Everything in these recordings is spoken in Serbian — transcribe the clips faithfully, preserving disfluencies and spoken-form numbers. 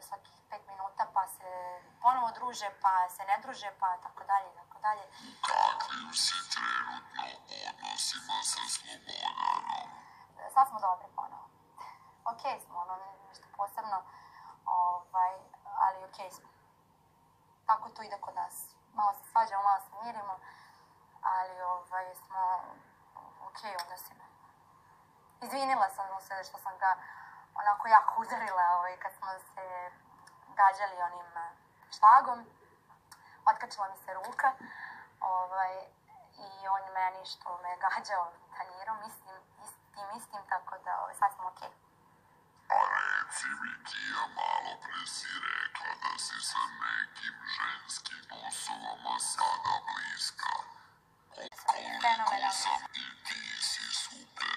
svakih pet minuta, pa se ponovo druže, pa se ne druže, pa tako dalje, tako dalje. Kakvim si trenutno odnosima sa Slobodanom? Sad smo dobri ponovo. Okej smo, ono, nešto posebno, ovaj, ali okej smo. Tako to ide kod nas. Malo se svađamo, malo se mirimo, ali ovaj, smo okej odnosima. Izvinila sam mu se što sam ga onako jako udarila ovaj, kad smo se gađali onim štagom. Otkačila mi se ruka ovaj, i on meni što me gađao tanjirom, mislim, istim, istim, tako da ovaj, sad smo okej. A reci mi, Kija, malo pre si rekla da si sa nekim ženskim osobama sada bliska. Koliko sam i ti si super.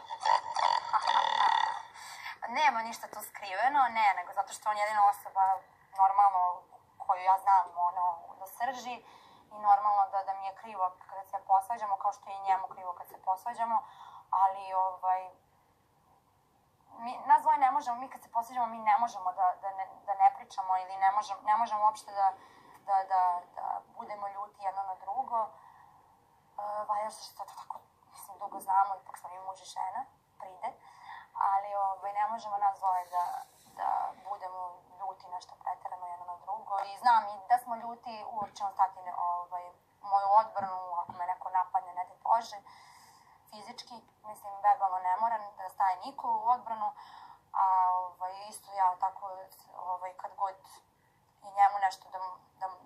Nema ništa tu skriveno, ne, nego zato što on je jedina osoba normalno koju ja znam ono, do srži i normalno da, da mi je krivo kada se posvađamo, kao što je i njemu krivo kad se posvađamo, ali ovaj, mi, nas dvoje ne možemo, mi kad se posvađamo, mi ne možemo da, da, ne, da ne pričamo ili ne možemo, ne možemo uopšte da, da, da, da budemo ljuti jedno na drugo. Uh, Valjda što to tako, mislim, dugo znamo, ipak smo mi muž i žena, pride, ali ovaj, ne možemo nas dvoje da, da budemo ljuti nešto preterano jedno na drugo. I znam i da smo ljuti, uvijek ćemo stati ovaj, u moju odbranu, ako me neko napadne, ne te Bože, fizički, mislim, verbalno ne mora da staje niko u odbranu, a ovaj, isto ja tako, ovaj, kad god i njemu nešto da, da,